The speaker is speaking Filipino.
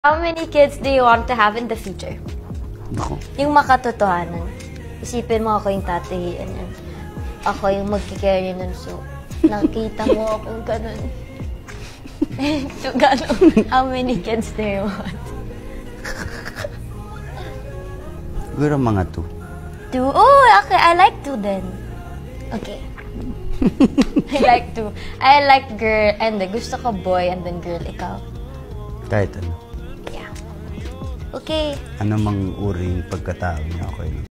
How many kids do you want to have in the future? Ako. Yung makatotohanan. Isipin mo ako yung tatahian yan. Ako yung magkikarry nun. So, nakita mo akong ganun. So, gano'n. How many kids do you want? Siguro mga 2. 2? Oh, okay. I like 2 then. Okay. I like 2. I like girl and then gusto ko boy and then girl. Ikaw? Kahit ano. Yeah. Okay. Ano mang uring pagkatao niya, okay lang.